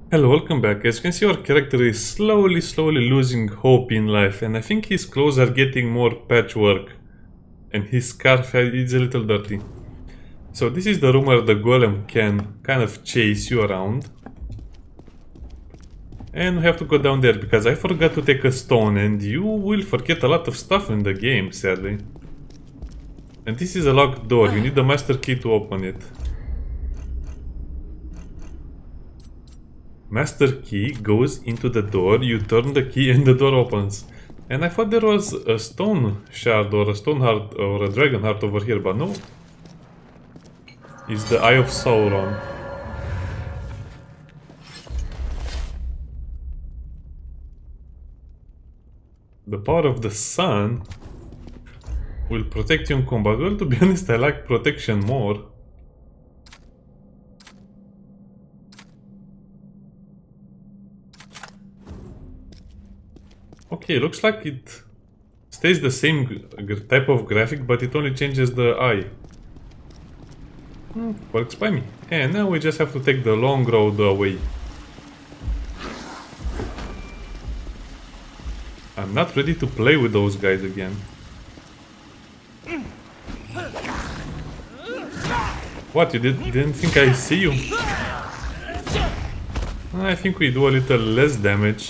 Hello, welcome back. As you can see, our character is slowly losing hope in life, and I think his clothes are getting more patchwork, and his scarf is a little dirty. So this is the room where the golem can kind of chase you around. And we have to go down there, because I forgot to take a stone, and you will forget a lot of stuff in the game, sadly. And this is a locked door, you need the master key to open it. Master key goes into the door, you turn the key and the door opens. And I thought there was a stone shard or a stone heart or a dragon heart over here, but no. It's the Eye of Sauron. The power of the sun will protect you in combat. Well, to be honest, I like protection more. Okay, looks like it stays the same type of graphic, but it only changes the eye. Works by me. And now we just have to take the long road away. I'm not ready to play with those guys again. What, you didn't think I see you? I think we do a little less damage.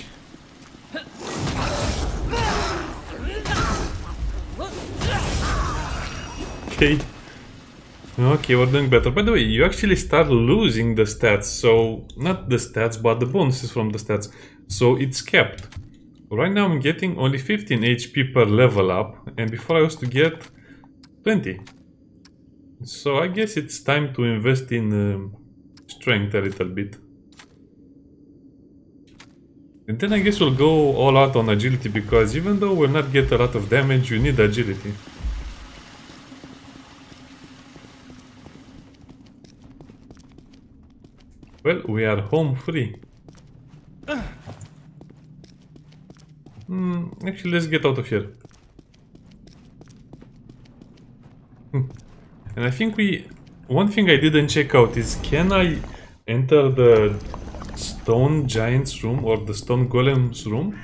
Okay. Okay, we're doing better. By the way, you actually start losing the stats, so... Not the stats, but the bonuses from the stats. So it's kept. Right now I'm getting only 15 HP per level up, and before I used to get 20. So I guess it's time to invest in strength a little bit. And then I guess we'll go all out on agility, because even though we'll not get a lot of damage, you need agility. Well, we are home free. Actually, let's get out of here. And I think one thing I didn't check out is, can I enter the stone giant's room or the stone golem's room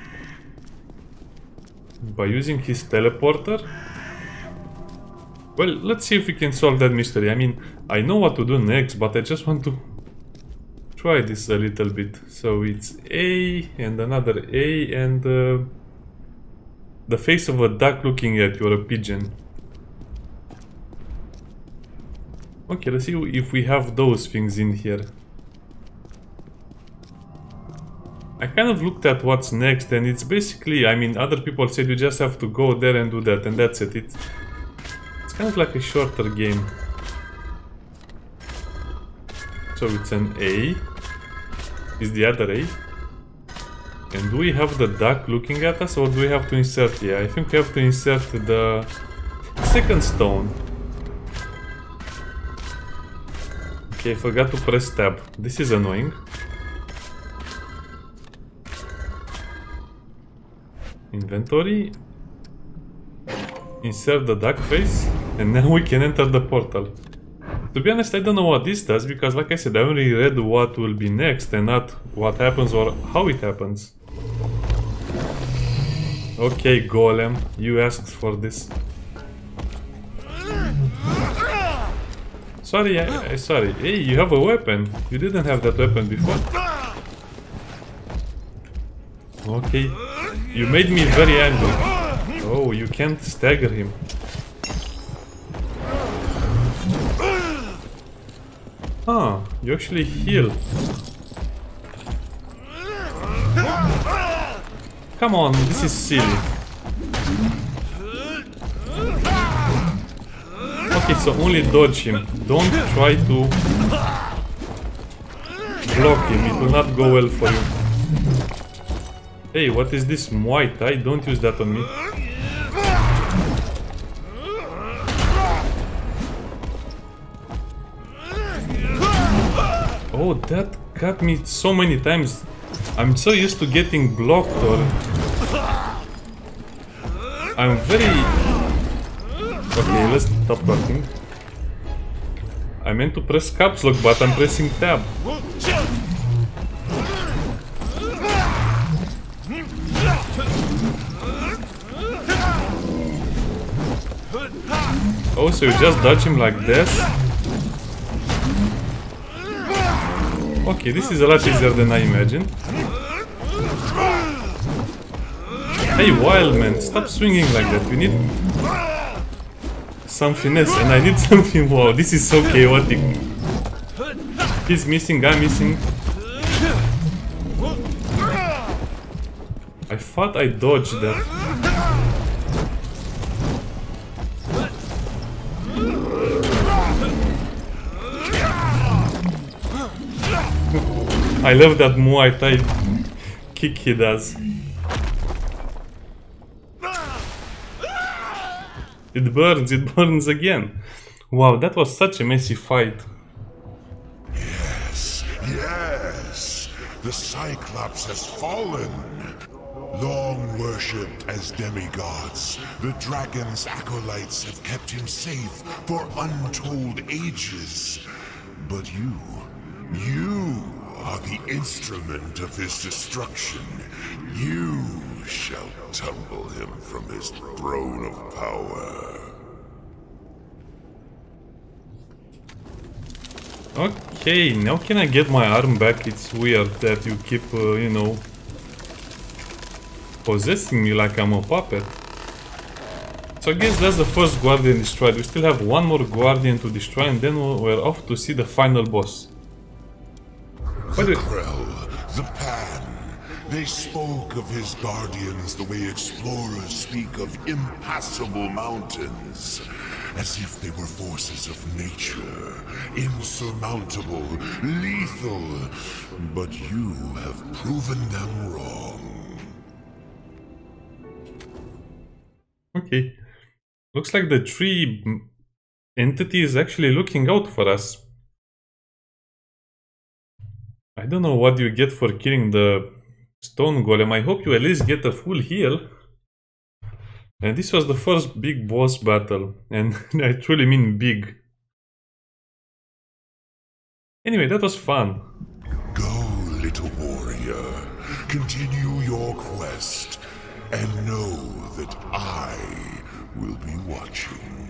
by using his teleporter? Well, let's see if we can solve that mystery. I mean, I know what to do next, but I just want to try this a little bit. So it's A and another A and the face of a duck looking at you, or a pigeon. Okay, let's see if we have those things in here. I kind of looked at what's next, and it's basically, I mean, other people said you just have to go there and do that, and that's it. It's kind of like a shorter game. So it's an A. Is the other A? And do we have the duck looking at us, or do we have to insert? Yeah, I think we have to insert the second stone. Okay, I forgot to press tab. This is annoying. Inventory. Insert the duck face, and now we can enter the portal. To be honest, I don't know what this does, because like I said, I only read what will be next and not what happens or how it happens. Okay, golem, you asked for this. Sorry, sorry. Hey, you have a weapon. You didn't have that weapon before. Okay, you made me very angry. Oh, you can't stagger him. Ah, you actually heal. Come on, this is silly. Okay, so only dodge him. Don't try to block him, it will not go well for you. Hey, what is this Muay Thai? Don't use that on me. Oh, that got me so many times. I'm so used to getting blocked, or... I'm very... Okay, let's stop talking. I meant to press caps lock, but I'm pressing tab. Oh, so you just dodge him like this? Okay, this is a lot easier than I imagined. Hey, Wildman, stop swinging like that. We need some finesse, and I need something. Wow, this is so chaotic. He's missing, I'm missing. I thought I dodged that. I love that Muay Thai kick he does. It burns again. Wow, that was such a messy fight. Yes, yes, the Cyclops has fallen. Long worshipped as demigods, the dragon's acolytes have kept him safe for untold ages. But you are the instrument of his destruction. You shall tumble him from his throne of power. Okay, now can I get my arm back? It's weird that you keep, you know, possessing me like I'm a puppet. So I guess that's the first Guardian destroyed. We still have one more Guardian to destroy, and then we're off to see the final boss. The Krell, the Pan, they spoke of his guardians the way explorers speak of impassable mountains. As if they were forces of nature, insurmountable, lethal. But you have proven them wrong. Okay. Looks like the tree entity is actually looking out for us. I don't know what you get for killing the stone golem. I hope you at least get a full heal. And this was the first big boss battle. And I truly mean big. Anyway, that was fun. Go, little warrior. Continue your quest. And know that I will be watching.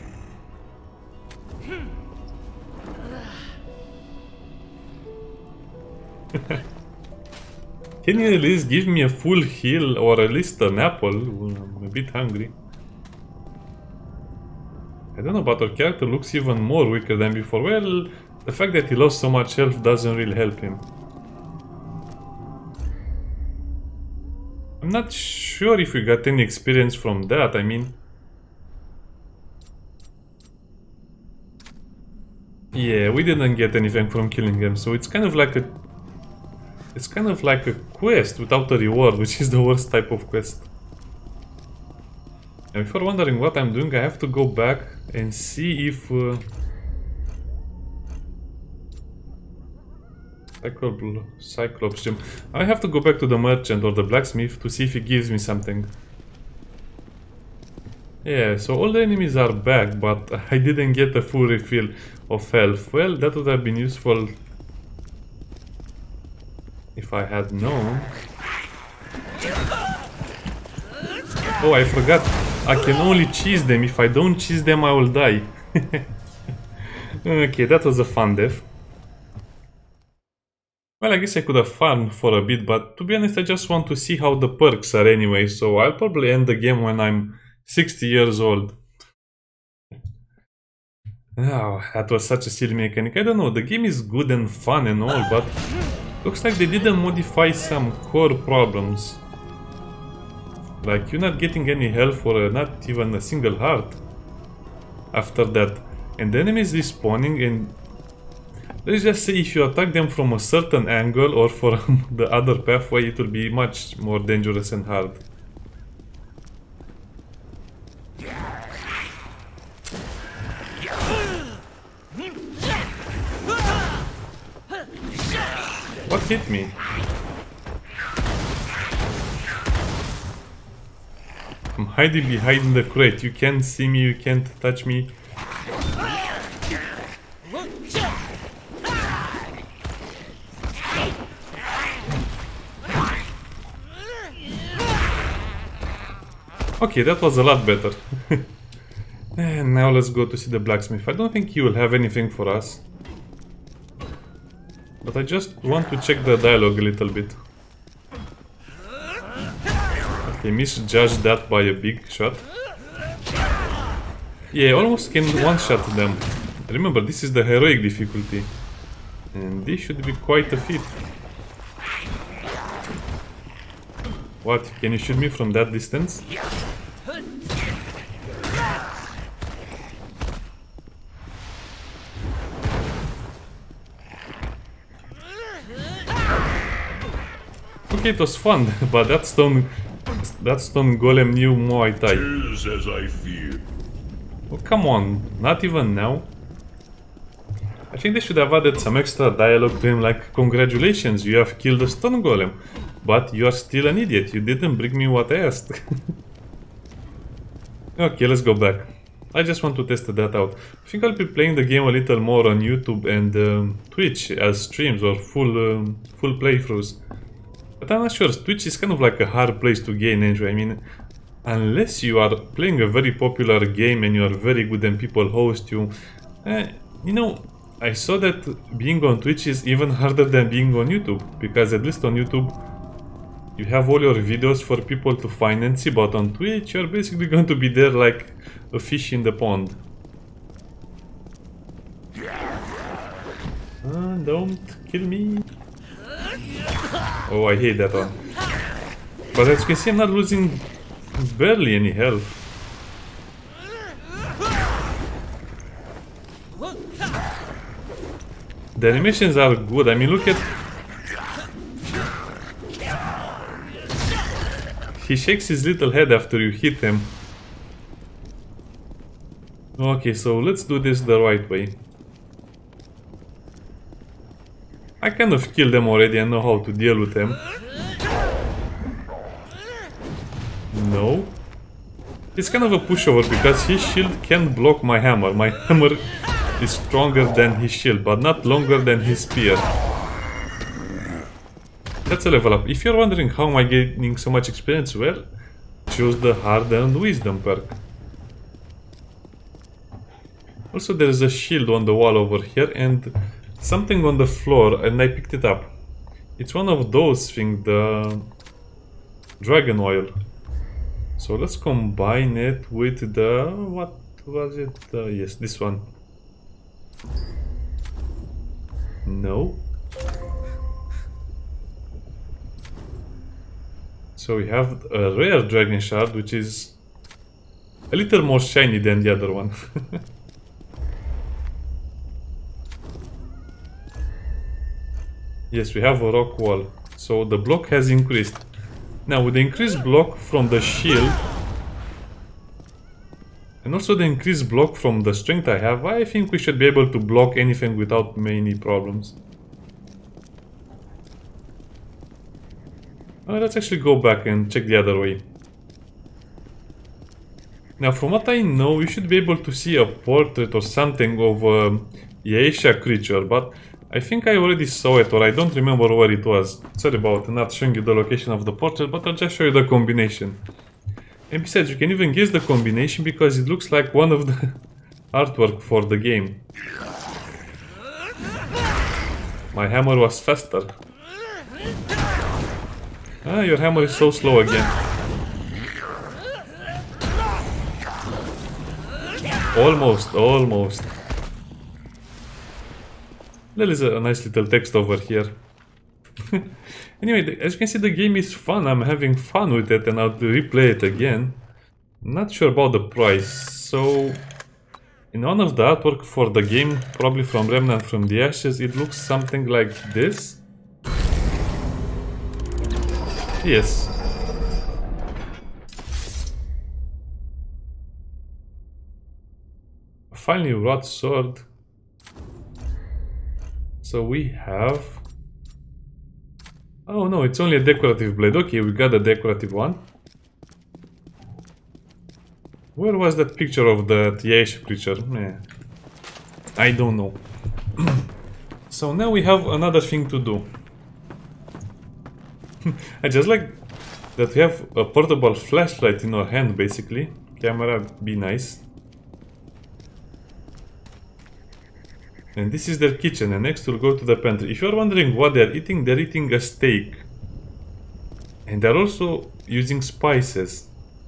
Can you at least give me a full heal or at least an apple? I'm a bit hungry. I don't know, but our character looks even more weaker than before. Well, the fact that he lost so much health doesn't really help him. I'm not sure if we got any experience from that. I mean, yeah, we didn't get anything from killing him, so it's kind of like a quest without a reward, which is the worst type of quest. And if you're wondering what I'm doing, I have to go back and see if Cyclops gem. I have to go back to the merchant or the blacksmith to see if he gives me something. Yeah, so all the enemies are back, but I didn't get a full refill of health. Well, that would have been useful if I had known. Oh, I forgot. I can only cheese them. If I don't cheese them, I will die. Okay, that was a fun death. Well, I guess I could have farmed for a bit, but to be honest, I just want to see how the perks are anyway, so I'll probably end the game when I'm 60 years old. Oh, that was such a silly mechanic. I don't know, the game is good and fun and all, but looks like they didn't modify some core problems. Like, you're not getting any health for not even a single heart after that. And the enemies respawning, and let's just say if you attack them from a certain angle or from the other pathway, it will be much more dangerous and hard. What hit me? I'm hiding behind the crate. You can't see me, you can't touch me. Okay, that was a lot better. And now let's go to see the blacksmith. I don't think he will have anything for us. But I just want to check the dialogue a little bit. Okay, misjudged that by a big shot. Yeah, almost can one-shot them. Remember, this is the heroic difficulty. And this should be quite a feat. What? Can you shoot me from that distance? Okay, it was fun, but that stone golem knew Muay Thai. Tis as I feared. Oh, come on, not even now. I think they should have added some extra dialogue to him, like, congratulations, you have killed a stone golem. But you are still an idiot, you didn't bring me what I asked. Okay, let's go back. I just want to test that out. I think I'll be playing the game a little more on YouTube and Twitch as streams or full playthroughs. But I'm not sure, Twitch is kind of like a hard place to gain entry. I mean, unless you are playing a very popular game and you are very good and people host you. You know, I saw that being on Twitch is even harder than being on YouTube. Because at least on YouTube, you have all your videos for people to find and see. But on Twitch, you're basically going to be there like a fish in the pond. Don't kill me. Oh, I hate that one. But as you can see, I'm not losing barely any health. The animations are good. I mean, look at... He shakes his little head after you hit him. Okay, so let's do this the right way. I kind of killed them already and know how to deal with them. No. It's kind of a pushover because his shield can't block my hammer. My hammer is stronger than his shield, but not longer than his spear. That's a level up. If you're wondering how am I gaining so much experience, well, choose the Hardened Wisdom perk. Also, there is a shield on the wall over here and something on the floor, and I picked it up. It's one of those things, the dragon oil. So let's combine it with the... what was it? Yes, this one. No. So we have a rare dragon shard, which is a little more shiny than the other one. Yes, we have a rock wall, so the block has increased. Now with the increased block from the shield and also the increased block from the strength I have, I think we should be able to block anything without many problems. Let's actually go back and check the other way. Now from what I know, you should be able to see a portrait or something of a Yaesha creature, but I think I already saw it, or I don't remember where it was. Sorry about not showing you the location of the portrait, but I'll just show you the combination. And besides, you can even guess the combination because it looks like one of the artwork for the game. My hammer was faster. Ah, your hammer is so slow again. Almost, almost. There is a nice little text over here. Anyway, as you can see, the game is fun. I'm having fun with it and I'll replay it again. Not sure about the price. So, in one of the artwork for the game, probably from Remnant from the Ashes, it looks something like this. Yes. A finely wrought sword. So we have... oh no, it's only a decorative blade. Okay, we got a decorative one. Where was that picture of the Yaesha creature? I don't know. So now we have another thing to do. I just like that we have a portable flashlight in our hand, basically. Camera, be nice. And this is their kitchen, and next we'll go to the pantry. If you're wondering what they're eating a steak. And they're also using spices.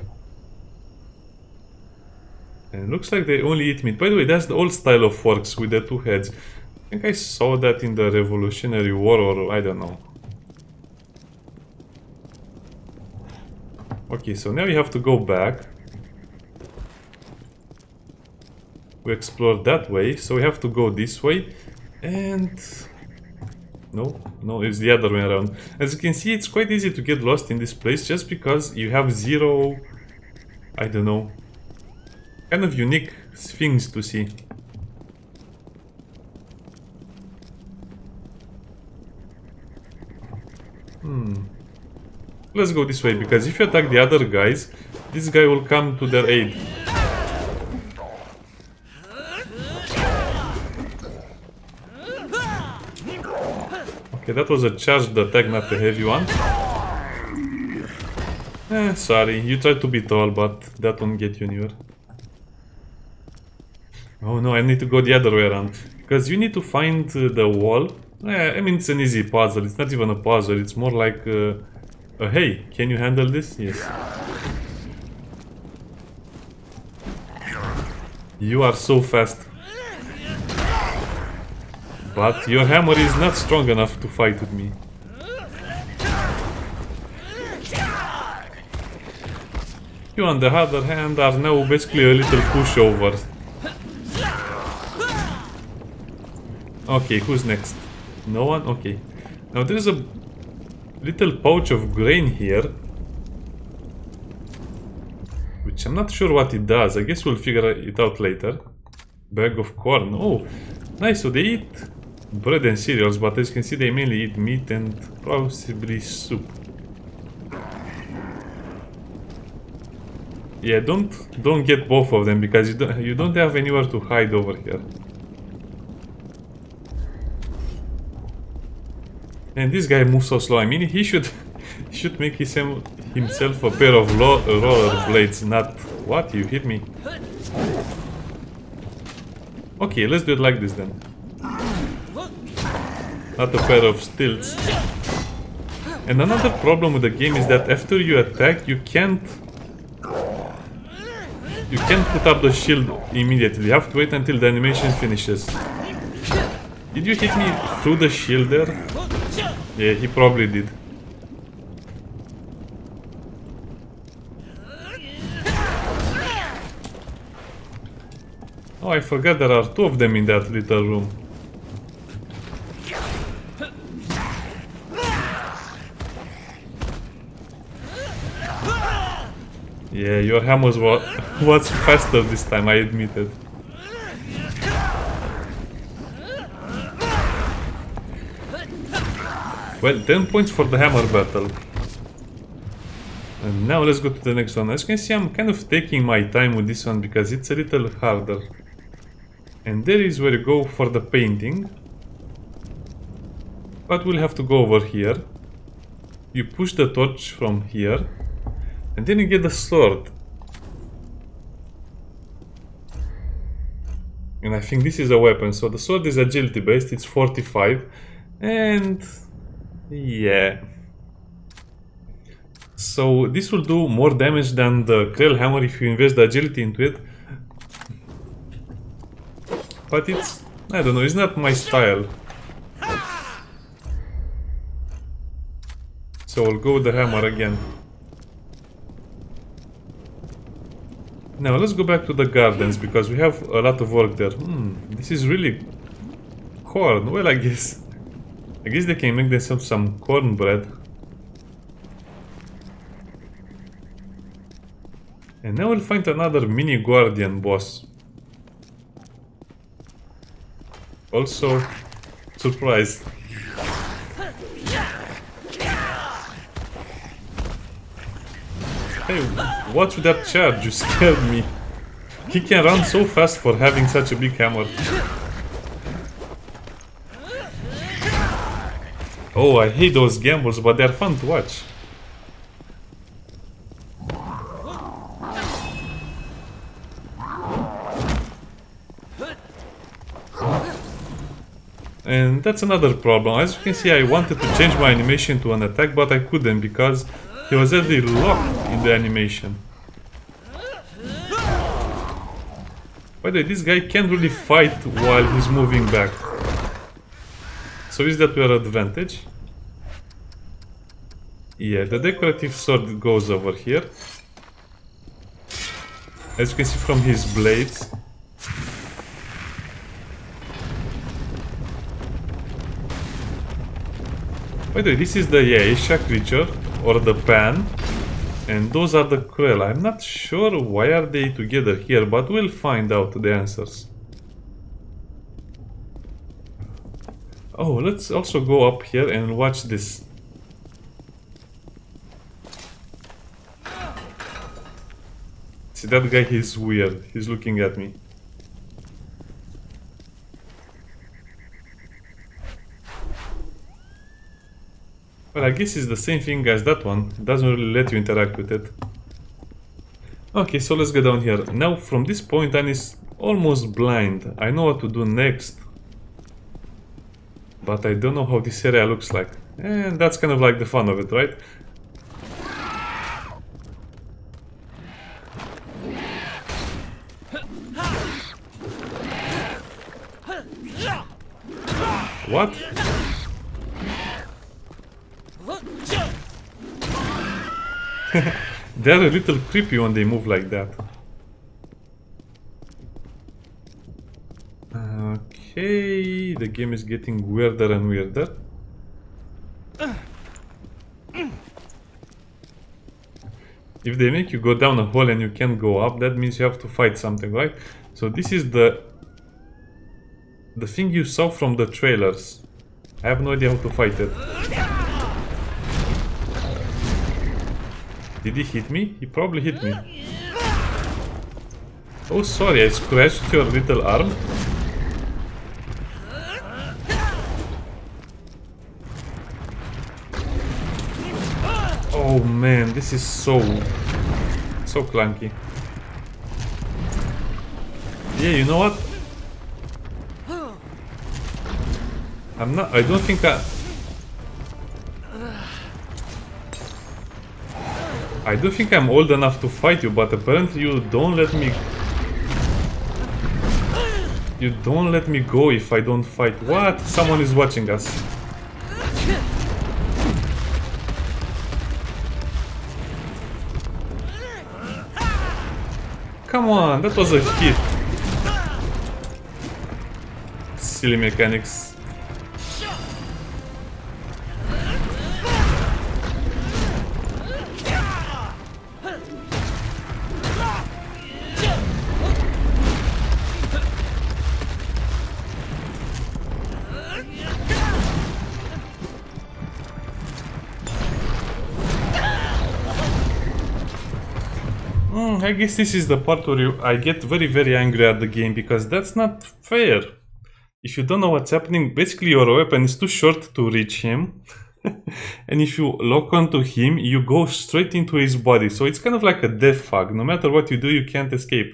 And it looks like they only eat meat. By the way, that's the old style of forks with the two heads. I think I saw that in the Revolutionary War, or I don't know. Okay, so now we have to go back. We explored that way, so we have to go this way. And... No, it's the other way around. As you can see, it's quite easy to get lost in this place just because you have zero... I don't know... kind of unique things to see. Let's go this way, because if you attack the other guys, this guy will come to their aid. Okay, that was a charged attack, not a heavy one. Sorry, you tried to be tall, but that won't get you anywhere. Oh no, I need to go the other way around. Because you need to find the wall. I mean, it's an easy puzzle. It's not even a puzzle. It's more like... hey, can you handle this? Yes. You are so fast. But your hammer is not strong enough to fight with me. You, on the other hand, are now basically a little pushover. Okay, who's next? No one? Okay. Now there's a little pouch of grain here. Which I'm not sure what it does. I guess we'll figure it out later. Bag of corn. Oh, nice. So they eat bread and cereals, but as you can see they mainly eat meat and possibly soup. Yeah, don't get both of them because you don't have anywhere to hide over here. And this guy moves so slow. I mean, he should make himself a pair of roller blades. Not what? You hit me. Okay, let's do it like this then. Not a pair of stilts. And another problem with the game is that after you attack, you can't put up the shield immediately. You have to wait until the animation finishes. Did you hit me through the shield there? Yeah, he probably did. Oh, I forgot there are two of them in that little room. Yeah, your hammer was faster this time, I admit it. Well, 10 points for the hammer battle. And now let's go to the next one. As you can see, I'm kind of taking my time with this one because it's a little harder. And there is where you go for the painting. But we'll have to go over here. You push the torch from here. And then you get the sword. And I think this is a weapon. So the sword is agility based. It's 45. And... yeah. So this will do more damage than the Krell hammer if you invest the agility into it. But it's... I don't know, it's not my style. So I'll go with the hammer again. Now let's go back to the gardens because we have a lot of work there. This is really corn. Well, I guess they can make themselves some cornbread. And now we'll find another mini guardian boss. Also, surprise. Hey, what's with that charge? You scared me. He can run so fast for having such a big hammer. Oh, I hate those gambles, but they're fun to watch. And that's another problem. As you can see, I wanted to change my animation to an attack, but I couldn't because he was already locked in the animation. By the way, this guy can't really fight while he's moving back. So is that your advantage? Yeah, the decorative sword goes over here. As you can see from his blades. By the way, this is the Aisha creature, or the Pan, and those are the Cruella. I'm not sure why are they together here, but we'll find out the answers. Oh, let's also go up here and watch this. See, that guy, he's weird. He's looking at me. Well, I guess it's the same thing as that one. It doesn't really let you interact with it. Okay, so let's go down here. Now, from this point on, is almost blind. I know what to do next. But I don't know how this area looks like. And that's kind of like the fun of it, right? What? They're a little creepy when they move like that. Okay, the game is getting weirder and weirder. If they make you go down a hole and you can't go up, that means you have to fight something, right? So this is the thing you saw from the trailers. I have no idea how to fight it. Did he hit me? He probably hit me. Oh, sorry, I scratched your little arm. Oh man, this is so clunky. Yeah, you know what? I don't think I don't think I'm old enough to fight you, but apparently you don't let me... You don't let me go if I don't fight. What? Someone is watching us. Come on, that was a hit. Silly mechanics. I guess this is the part where I get very angry at the game, because that's not fair. If you don't know what's happening, basically your weapon is too short to reach him. And if you lock onto him, you go straight into his body. So it's kind of like a death fog. No matter what you do, you can't escape.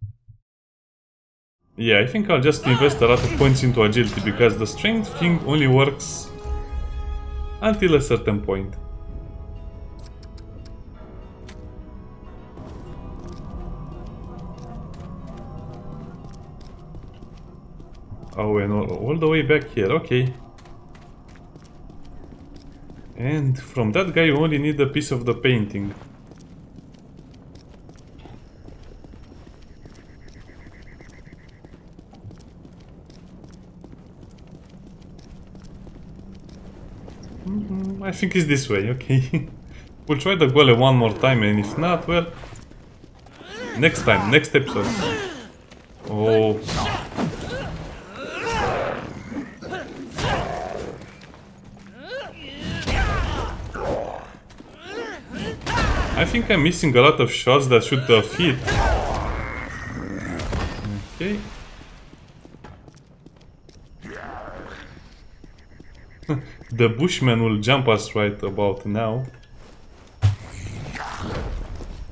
Yeah, I think I'll just invest a lot of points into agility, because the strength thing only works until a certain point. Oh, and all the way back here, okay. And from that guy you only need a piece of the painting. I think it's this way, okay. We'll try the golem one more time, and if not, well... Next time, next episode. Oh... I think I'm missing a lot of shots that should have hit. Okay. The bushman will jump us right about now.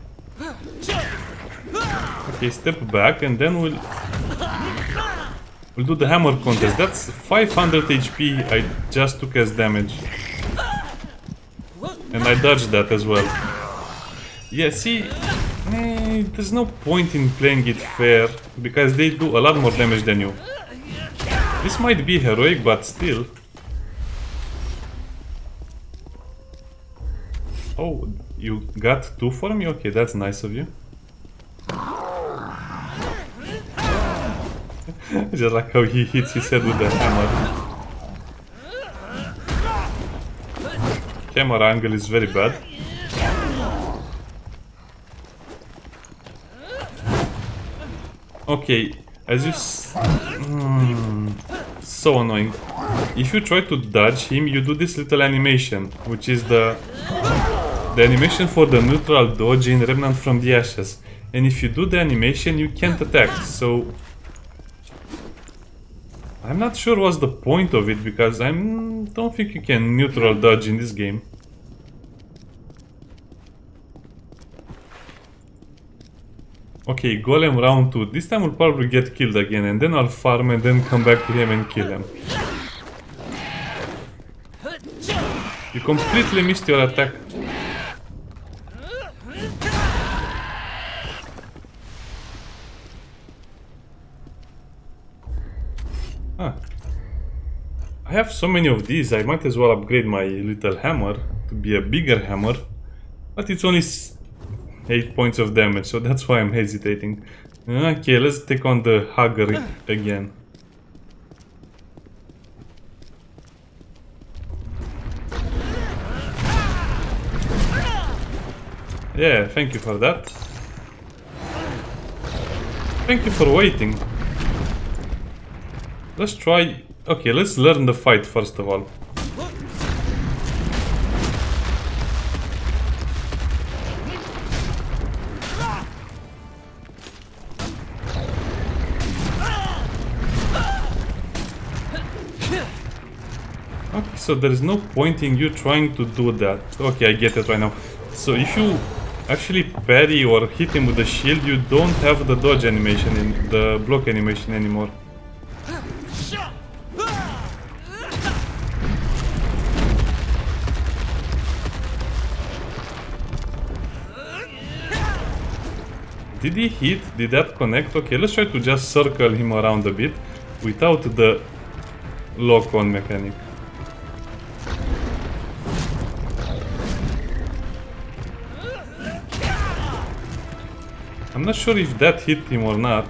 Okay, step back and then we'll We'll do the hammer contest. That's 500 HP I just took as damage. And I dodged that as well. Yeah, see, there's no point in playing it fair, because they do a lot more damage than you. This might be heroic, but still. Oh, you got 2 for me? Okay, that's nice of you. Just like how he hits his head with the hammer. Camera angle is very bad. Okay, as you so annoying. If you try to dodge him, you do this little animation, which is the animation for the neutral dodge in Remnant from the Ashes. And if you do the animation, you can't attack, so I'm not sure what's the point of it, because I don't think you can neutral dodge in this game. Okay, Golem round 2. This time we'll probably get killed again, and then I'll farm and then come back to him and kill him. You completely missed your attack. Ah. I have so many of these, I might as well upgrade my little hammer to be a bigger hammer. But it's only 8 points of damage, so that's why I'm hesitating. Okay, let's take on the Hugger again. Yeah, thank you for that. Thank you for waiting. Let's try... Okay, let's learn the fight first of all. Okay, so there is no point in you trying to do that. Okay, I get it right now. So if you actually parry or hit him with the shield, you don't have the dodge animation, in the block animation anymore. Did he hit? Did that connect? Okay, let's try to just circle him around a bit without the lock-on mechanic. I'm not sure if that hit him or not.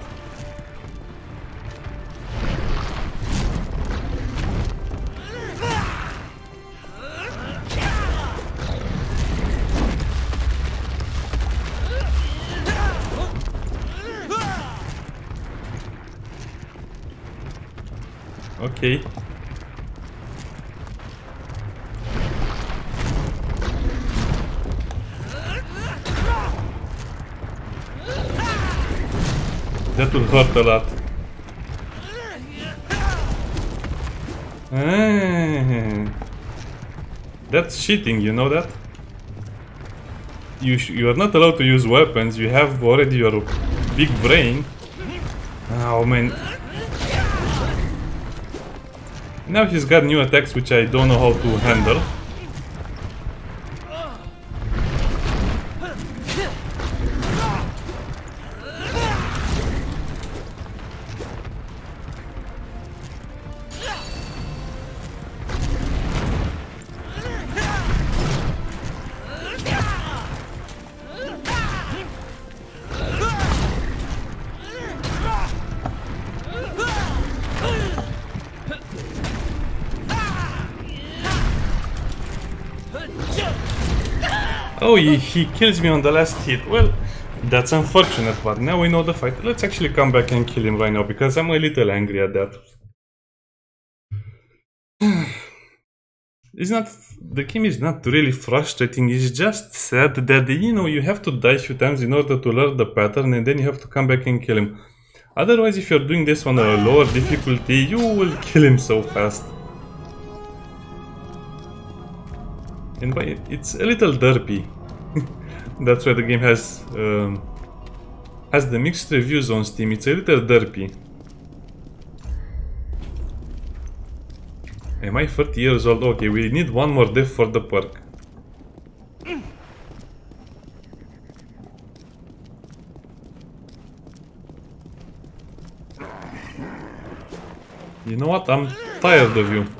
Okay. That will hurt a lot. That's cheating, you know that? You are not allowed to use weapons, you have already your big brain. Oh man. Now he's got new attacks which I don't know how to handle. Oh, he kills me on the last hit. Well, that's unfortunate, but now we know the fight. Let's actually come back and kill him right now, because I'm a little angry at that. It's not... The game is not really frustrating, it's just sad that, you know, you have to die a few times in order to learn the pattern, and then you have to come back and kill him. Otherwise, if you're doing this on a lower difficulty, you will kill him so fast. And by it's a little derpy. That's why the game has the mixed reviews on Steam. It's a little derpy. Am I 30 years old? Okay, we need one more death for the perk. You know what? I'm tired of you.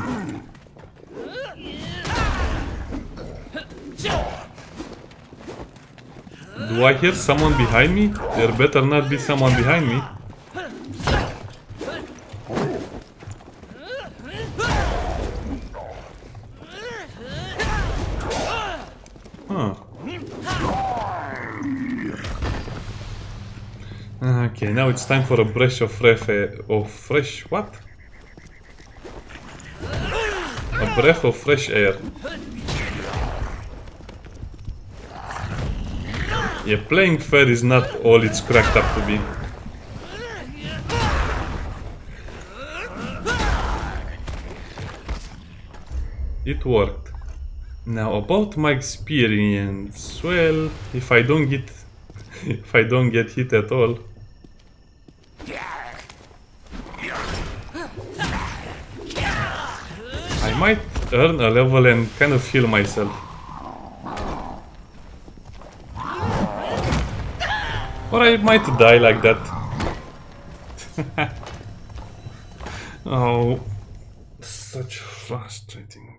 Do I hear someone behind me? There better not be someone behind me. Huh. Okay, now it's time for a breath of fresh air. What? A breath of fresh air. Yeah, playing fair is not all it's cracked up to be. It worked. Now about my experience, well, if I don't get hit at all, I might earn a level and kind of heal myself. Or I might die like that. Oh, such frustrating